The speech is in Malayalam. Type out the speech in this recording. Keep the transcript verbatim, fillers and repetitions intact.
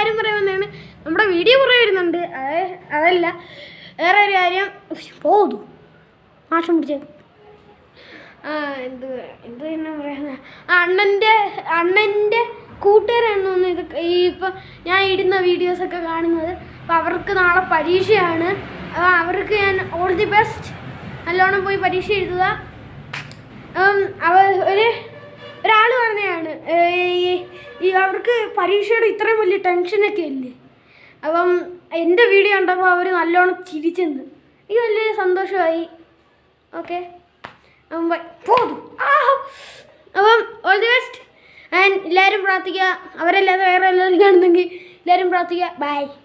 കാര്യം പറയാൻ വന്നതാണ്. നമ്മുടെ വീഡിയോ കുറേ വരുന്നുണ്ട്. അത് അതല്ല വേറെ ഒരു കാര്യം. പോതു മാഷം പിടിച്ചേ. ആ എന്ത് എന്ത് തന്നെ പറയുന്നത്, അണ്ണൻ്റെ അണ്ണൻ്റെ കൂട്ടുകാരാണെന്ന് തോന്നുന്നു ഇത് ഈ ഇപ്പം ഞാൻ ഇടുന്ന വീഡിയോസൊക്കെ കാണുന്നത്. അപ്പോൾ അവർക്ക് നാളെ പരീക്ഷയാണ്. അപ്പോൾ അവർക്ക് ഞാൻ ഓൾ ദി ബെസ്റ്റ്. നല്ലോണം പോയി പരീക്ഷ എഴുതുക. അവ ഒരു ഒരാൾ പറഞ്ഞതാണ് ഈ അവർക്ക് പരീക്ഷയുടെ ഇത്രയും വലിയ ടെൻഷനൊക്കെ ഇല്ലേ. അപ്പം എൻ്റെ വീഡിയോ കണ്ടപ്പോൾ അവർ നല്ലോണം ചിരിച്ചെന്ന്. എനിക്ക് വലിയ സന്തോഷമായി. ഓക്കെ പോകും. അപ്പം ഓൾ ദി ബെസ്റ്റ്. ആൻഡ് എല്ലാവരും പ്രാർത്ഥിക്കുക. അവരല്ലാതെ വേറെ എല്ലാവരും കാണുന്നെങ്കിൽ എല്ലാവരും പ്രാർത്ഥിക്കുക. ബൈ.